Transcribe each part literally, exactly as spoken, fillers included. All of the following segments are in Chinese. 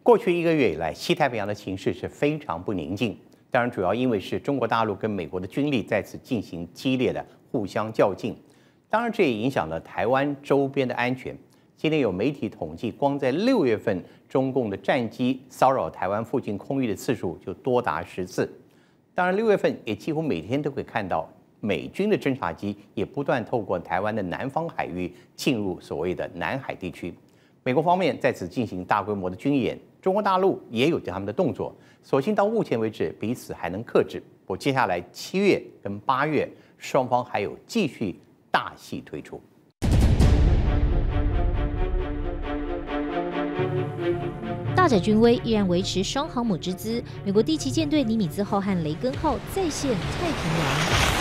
过去一个月以来，西太平洋的情势是非常不宁静。当然，主要因为是中国大陆跟美国的军力在此进行激烈的互相较劲。当然，这也影响了台湾周边的安全。今天有媒体统计，光在六月份，中共的战机骚扰台湾附近空域的次数就多达十次。当然，六月份也几乎每天都可以看到美军的侦察机也不断透过台湾的南方海域进入所谓的南海地区。美国方面在此进行大规模的军演，中国大陆也有他们的动作。所幸到目前为止，彼此还能克制。不过接下来七月跟八月，双方还有继续大戏推出。 大展军威依然维持双航母之姿，美国第七舰队尼米兹号和雷根号再现太平洋。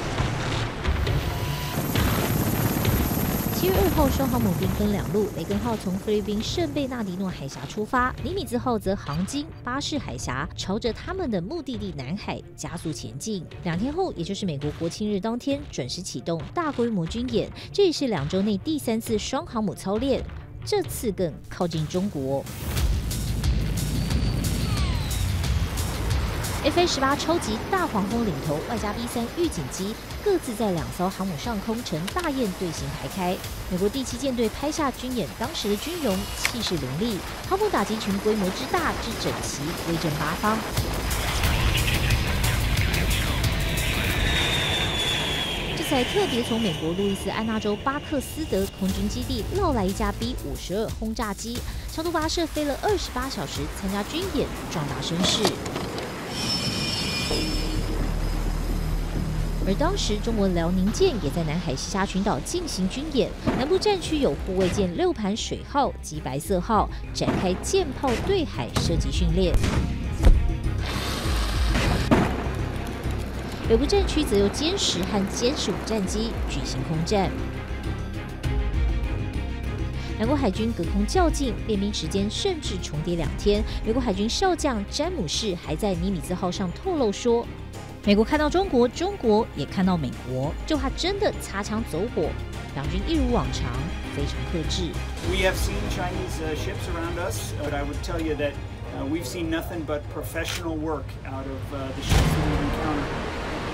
七月二号，双航母兵分两路，雷根号从菲律宾圣贝纳迪诺海峡出发，尼米兹号则航经巴士海峡，朝着他们的目的地南海加速前进。两天后，也就是美国国庆日当天，准时启动大规模军演，这也是两周内第三次双航母操练，这次更靠近中国。F A 十八超级大黄蜂领头，外加 B 三预警机，各自在两艘航母上空呈大雁队形排开。美国第七舰队拍下军演当时的军容，气势凌厉，航母打击群规模之大之整齐，威震八方。这才特别从美国路易斯安那州巴克斯德空军基地绕来一架 B 五十二轰炸机，长途跋涉飞了二十八小时，参加军演，壮大声势。而当时，中国辽宁舰也在南海西沙群岛进行军演，南部战区有护卫舰六盘水号及白色号展开舰炮对海射击训练。北部战区则由歼十和歼十五战机举行空战。两国海军隔空较劲，练兵时间甚至重叠两天。美国海军少将詹姆士还在尼米兹号上透露说，美国看到中国，中国也看到美国，就怕真的擦枪走火。两军一如往常，非常克制。 We have seen Chinese uh, ships around us, but I would tell you that uh, we've seen nothing but professional work out of uh, the ships that we've encountered.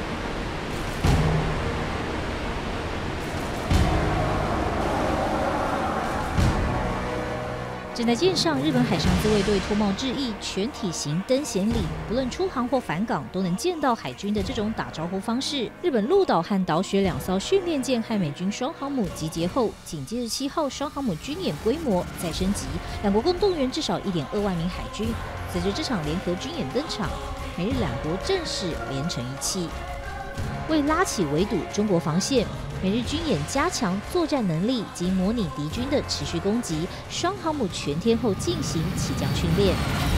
正在舰上，日本海上自卫队脱帽致意，全体行登舷礼，不论出航或返港，都能见到海军的这种打招呼方式。日本鹿岛和岛雪两艘训练舰和美军双航母集结后，紧接着七号双航母军演规模再升级，两国共动员至少 一点二万名海军。随着这场联合军演登场，美日两国正式连成一气。为拉起围堵中国防线，美日军演加强作战能力及模拟敌军的持续攻击，双航母全天候进行起降训练。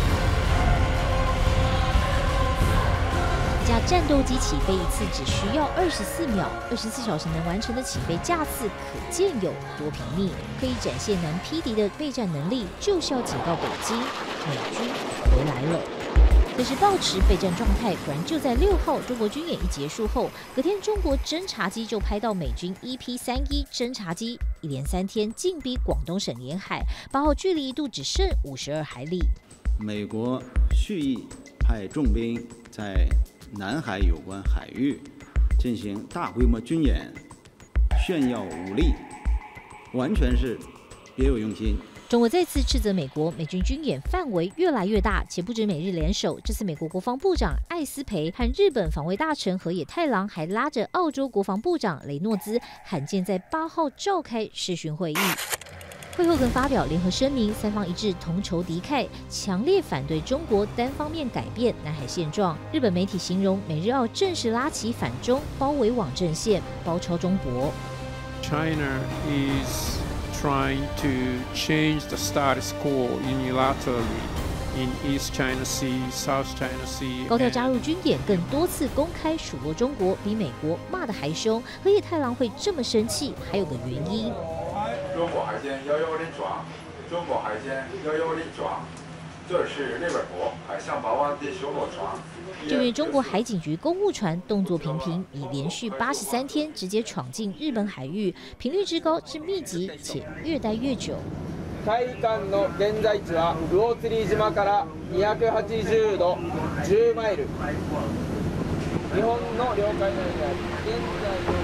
一架战斗机起飞一次只需要二十四秒，二十四小时能完成的起飞架次可见有多频密，可以展现难匹敌的备战能力，就是要警告北京，美军回来了。可是抱持备战状态，果然就在六号中国军演一结束后，隔天中国侦察机就拍到美军 E P 三十一侦察机一连三天进逼广东省沿海，八号距离一度只剩五十二海里。 美国蓄意派重兵在南海有关海域进行大规模军演，炫耀武力，完全是别有用心。 中国再次斥责美国，美军军演范围越来越大，且不止美日联手。这次美国国防部长艾斯培和日本防卫大臣河野太郎还拉着澳洲国防部长雷诺兹，罕见在八号召开视讯会议。会后更发表联合声明，三方一致同仇敌忾，强烈反对中国单方面改变南海现状。日本媒体形容美日澳正式拉起反中包围网阵线，包抄中国。 China is trying to change the status quo unilaterally in East China Sea, South China Sea. 高调加入军演，更多次公开数落中国，比美国骂得还凶。河野太郎会这么生气，还有个原因。 中国海监幺幺零爪，中国海监幺幺零爪，这是日本国海上保安的巡逻船。 这位中国海警局公务船动作频频，已连续八十三天直接闯进日本海域，频率之高之密集且越待越久。 海間の現在地は魚釣島からにひゃくはちじゅうどじゅうマイル。日本の領海内であり、現在の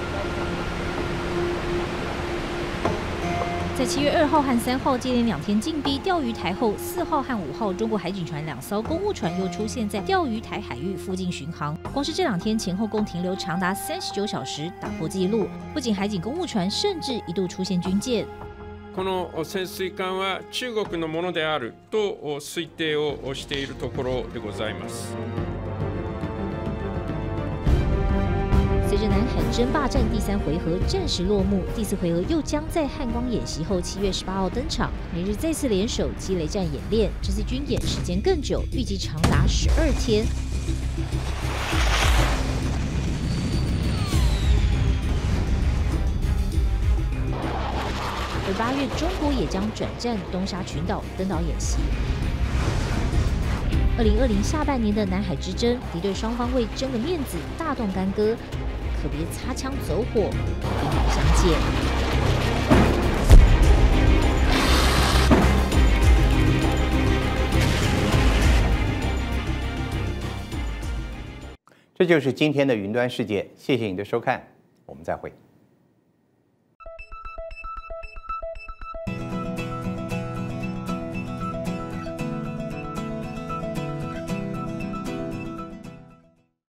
在七月二号和三号接连两天进逼钓鱼台后，四号和五号中国海警船两艘公务船又出现在钓鱼台海域附近巡航。光是这两天前后共停留长达三十九小时，打破纪录。不仅海警公务船，甚至一度出现军舰。 この潜水艦は中国のものであると推定をしているところでございます。 随着南海争霸战第三回合暂时落幕，第四回合又将在汉光演习后七月十八号登场。美日再次联手积雷战演练，这次军演时间更久，预计长达十二天。而八月，中国也将转战东沙群岛登岛演习。二零二零下半年的南海之争，敌对双方为争个面子，大动干戈。可别擦枪走火，兵戎相见。 这就是今天的云端世界，谢谢你的收看，我们再会。